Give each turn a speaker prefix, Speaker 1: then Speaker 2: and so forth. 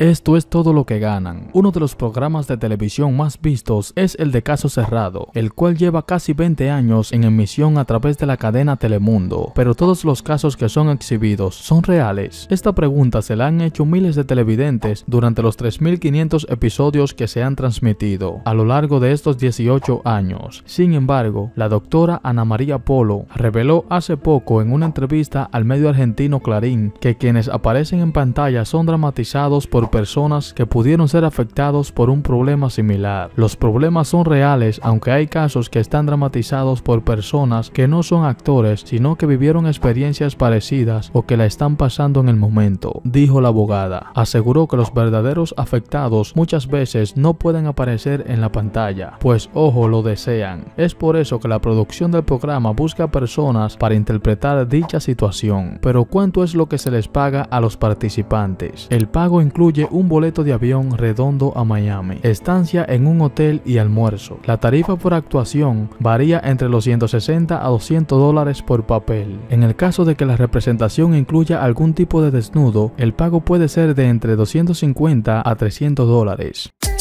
Speaker 1: Esto es todo lo que ganan. Uno de los programas de televisión más vistos es el de Caso Cerrado, el cual lleva casi 20 años en emisión a través de la cadena Telemundo. Pero todos los casos que son exhibidos son reales. Esta pregunta se la han hecho miles de televidentes durante los 3.500 episodios que se han transmitido a lo largo de estos 18 años. Sin embargo, la doctora Ana María Polo reveló hace poco en una entrevista al medio argentino Clarín que quienes aparecen en pantalla son dramatizados por personas que pudieron ser afectados por un problema similar. Los problemas son reales, aunque hay casos que están dramatizados por personas que no son actores, sino que vivieron experiencias parecidas o que la están pasando en el momento, dijo la abogada. Aseguró que los verdaderos afectados muchas veces no pueden aparecer en la pantalla, pues ojo, lo desean. Es por eso que la producción del programa busca personas para interpretar dicha situación. Pero ¿cuánto es lo que se les paga a los participantes? El pago incluye un boleto de avión redondo a Miami, estancia en un hotel y almuerzo. La tarifa por actuación varía entre los $160 a $200 por papel. En el caso de que la representación incluya algún tipo de desnudo, el pago puede ser de entre $250 a $300.